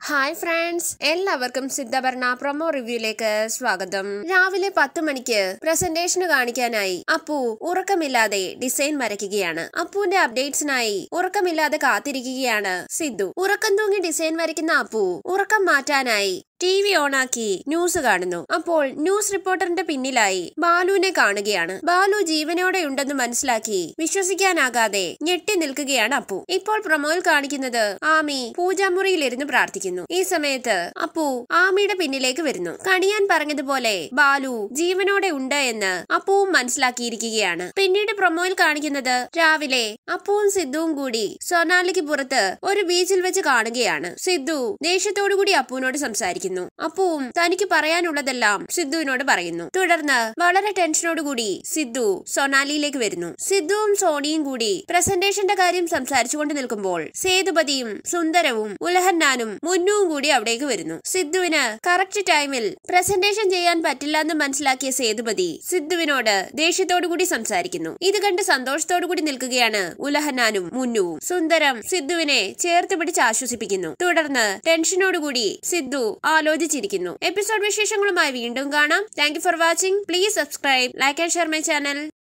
Hi friends, എല്ലാവർക്കും സിദ്ധഭരണ promo റിവ്യൂയിലേക്ക് സ്വാഗതം. രാവിലെ 10 മണിക്ക് പ്രസന്റേഷന് കാണിക്കാനായി അപ്പു ഉറക്കമില്ലാതെ ഡിസൈൻ വരയ്ക്കുകയാണ്. അപ്പുവിന്റെ അപ്ഡേറ്റ്സിനായി ഉറക്കമില്ലാതെ കാത്തിരിക്കുകയാണ് സിദ്ധു. ഉറക്കം തൂങ്ങി ഡിസൈൻ വരയ്ക്കുന്ന അപ്പു ഉറക്കം മാറ്റാനായി TV ഓണാക്കി ന്യൂസ് കാണുന്നു. അപ്പോൾ ന്യൂസ് റിപ്പോർട്ടറിന്റെ പിന്നിലായി ബാലുവിനെ കാണുകയാണ്. ബാലു ജീവനോടെ ഉണ്ടെന്ന് മനസ്സിലാക്കി വിശ്വസിക്കാനാകാതെ ഞെട്ടി നിൽക്കുകയാണ് അപ്പു. ഇപ്പോൾ പ്രൊമോയിൽ കാണിക്കുന്നത് ആമി പൂജാമുറിയിലിരുന്ന് പ്രാർത്ഥിക്കുന്നു. ഈ സമയത്ത് അപ്പു ആമിയുടെ പിന്നിലേക്ക് വരുന്നു. കണിയാൻ പറഞ്ഞതുപോലെ ബാലു ജീവനോടെ ഉണ്ട് എന്ന് അപ്പുവും മനസ്സിലാക്കിയിരിക്കുകയാണ്. പിന്നീട് പ്രൊമോയിൽ കാണിക്കുന്നത് രാവിലെ അപ്പുവും സിദ്ധുവും കൂടി സൊനാലിക്ക് പുറത്ത് ഒരു ബീച്ചിൽ വെച്ച് കാണുകയാണ്. സിദ്ധു ദേഷ്യത്തോടു കൂടി അപ്പുവിനോട് സംസാരിക്കുന്നു. അപ്പുവും തനിക്ക് പറയാനുള്ളതെല്ലാം സിദ്ധുവിനോട് പറയുന്നു. തുടർന്ന് വളരെ ടെൻഷനോടുകൂടി സിദ്ധു സൊനാലിയിലേക്ക് വരുന്നു. സിദ്ധുവും സോണിയും കൂടി പ്രസന്റേഷന്റെ കാര്യം സംസാരിച്ചുകൊണ്ട് നിൽക്കുമ്പോൾ സേതുപതിയും സുന്ദരവും ഉലഹന്നാനും മുന്നുവും കൂടി അവിടേക്ക് വരുന്നു. സിദ്ധുവിന് കറക്റ്റ് ടൈമിൽ പ്രസന്റേഷൻ ചെയ്യാൻ പറ്റില്ല എന്ന് മനസ്സിലാക്കിയ സേതുപതി സിദ്ധുവിനോട് ദേഷ്യത്തോടു കൂടി സംസാരിക്കുന്നു. ഇത് കണ്ട് സന്തോഷത്തോടു കൂടി നിൽക്കുകയാണ് ഉലഹന്നാനും മുന്നുവും. സുന്ദരം സിദ്ധുവിനെ ചേർത്ത് പിടിച്ച് ആശ്വസിപ്പിക്കുന്നു. തുടർന്ന് ടെൻഷനോടുകൂടി സിദ്ധു ആലോചിച്ചിരിക്കുന്നു. എപ്പിസോഡ് വിശേഷങ്ങളുമായി വീണ്ടും കാണാം. Thank you for watching. Please subscribe, like and share my channel.